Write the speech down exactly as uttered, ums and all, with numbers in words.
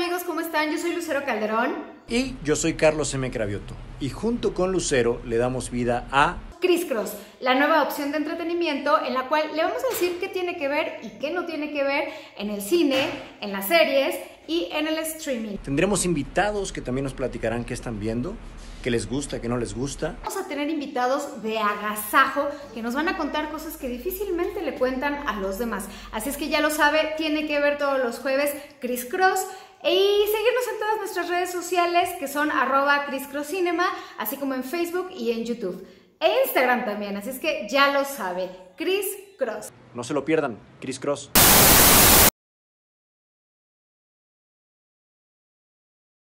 amigos, ¿cómo están? Yo soy Lucero Calderón. Y yo soy Carlos M. Cravioto. Y junto con Lucero le damos vida a Criss Cross, la nueva opción de entretenimiento en la cual le vamos a decir qué tiene que ver y qué no tiene que ver en el cine, en las series y en el streaming. Tendremos invitados que también nos platicarán qué están viendo, qué les gusta, qué no les gusta. Vamos a tener invitados de agasajo que nos van a contar cosas que difícilmente le cuentan a los demás. Así es que ya lo sabe, tiene que ver todos los jueves Criss Cross. Y seguirnos en todas nuestras redes sociales que son arroba Criss Cross Cinema, así como en Facebook y en YouTube. E Instagram también, así es que ya lo sabe, Criss Cross. No se lo pierdan, Criss Cross.